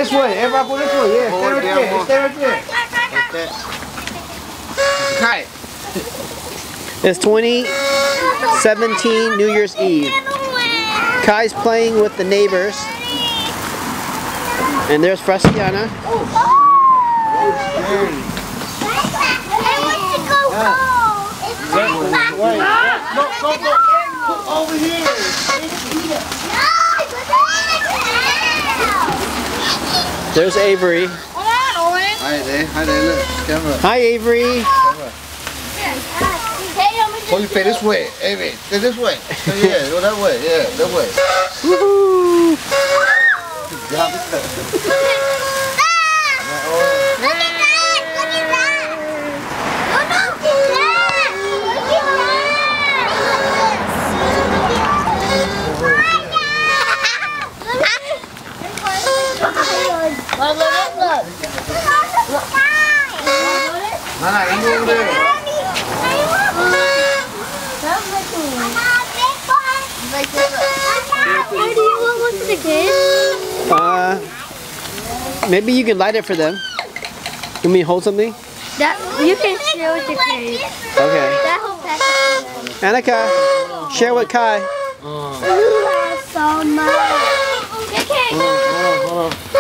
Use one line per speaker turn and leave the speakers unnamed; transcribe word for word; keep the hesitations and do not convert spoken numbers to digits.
This way, everybody go this way, yeah. Stay right there, stay right there. Kai.
It's twenty seventeen New Year's Eve. Kai's playing with the neighbors. And there's Franciana.
Over here.
There's Avery.
Hi there, hi there, look, camera.
Hi Avery.
Hold your face this way, Avery. Stay this way. Oh, yeah, go that way, yeah, that way.
Woohoo!
Good job.
Look, look, look, look.
Nana, you over there.
Where do you want one for the kids?
Uh, maybe you can light it for them. You want me to hold something?
That you can share with the kids.
Okay.
That whole package.
Annika, share with Kai.
You have so much. Okay.
Hold on, hold on.